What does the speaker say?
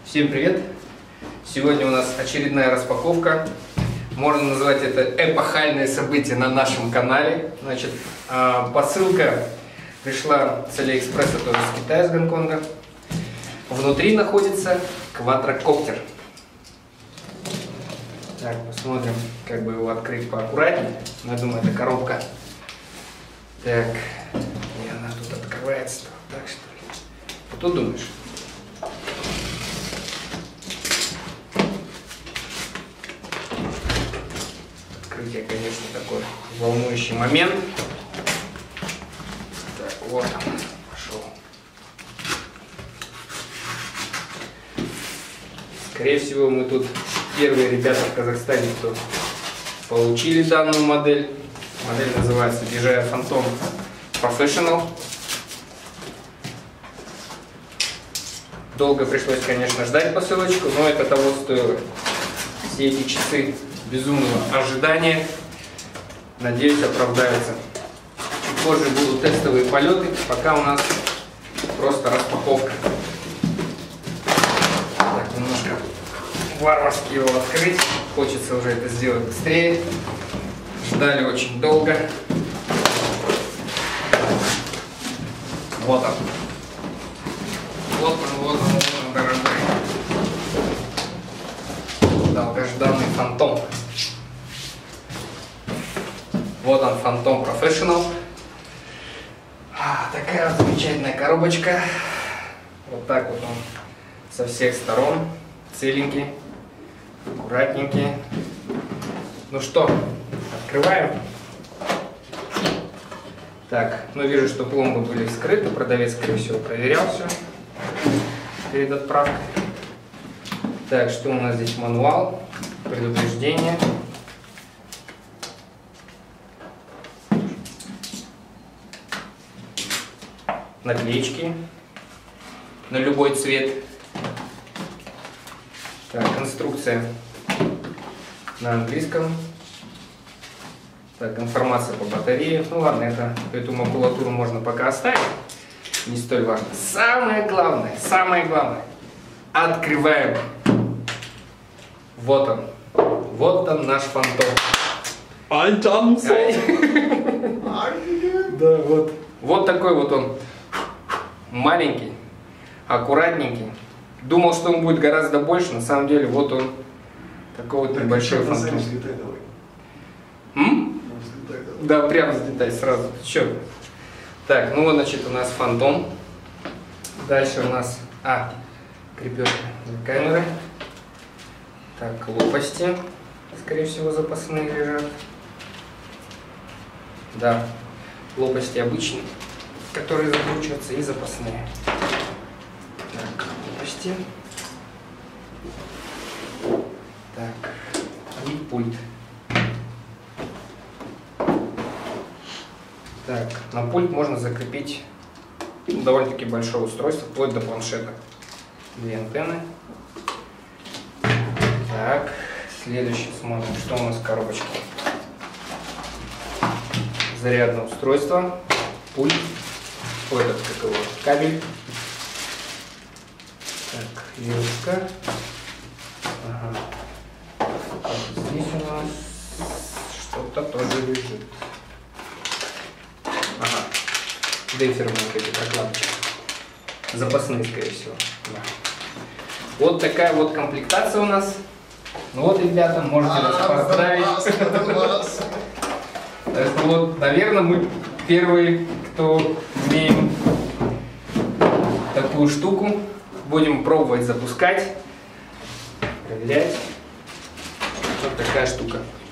Всем привет! Сегодня у нас очередная распаковка. Можно назвать это эпохальное событие на нашем канале. Значит, посылка пришла с Алиэкспресса, тоже с Китая, с Гонконга. Внутри находится квадрокоптер. Так, посмотрим, как бы его открыть поаккуратнее. Но я думаю, это коробка. Так, и она тут открывается. Так что ли? Что думаешь? Открытие, конечно, такой волнующий момент. Так, вот он пошел. Скорее всего, мы тут первые ребята в Казахстане, кто получили данную модель. Модель называется DJI Phantom Professional. Долго пришлось, конечно, ждать посылочку, но это того стоило. Все эти часы безумного ожидания, надеюсь, оправдаются. Чуть позже будут тестовые полеты, пока у нас просто распаковка. Так, немножко варварски его открыть. Хочется уже это сделать быстрее. Ждали очень долго. Вот он. Вот он, дорогой. Долгожданный Phantom. Вот он, Phantom Professional. Такая вот замечательная коробочка. Вот так вот он со всех сторон. Целенький, аккуратненький. Ну что, открываем. Так, ну вижу, что пломбы были вскрыты. Продавец, скорее всего, проверял все перед отправкой. Так, что у нас здесь? Мануал, предупреждение. Наклеечки на любой цвет. Так, инструкция на английском. Так, информация по батарее. Ну ладно, эту макулатуру можно пока оставить. Не столь важно. Самое главное, открываем. Вот он. Вот он, наш Phantom. Да, вот. Вот такой вот он. Маленький, аккуратненький. Думал, что он будет гораздо больше, на самом деле вот он. Такой вот небольшой Phantom. Да, прямо взлетай сразу. Че? Так, ну вот, значит, у нас Phantom. Дальше у нас крепежка для камеры. Так, лопасти, скорее всего, запасные лежат. Да, лопасти обычные, которые закручиваются, и запасные. Так, лопасти. Так, и пульт. Так, на пульт можно закрепить довольно-таки большое устройство, вплоть до планшета. Две антенны. Так, следующий смотрим, что у нас в коробочке. Зарядное устройство, пульт, кабель. Так, вилка. Ага. Здесь у нас что-то тоже лежит. Ага, демпферные эти прокладки. Запасные, скорее всего. Да. Вот такая вот комплектация у нас. Ну вот, ребята, можете нас поздравить. Так что вот, наверное, мы первые, кто имеем такую штуку. Будем пробовать запускать, проверять. Вот такая штука.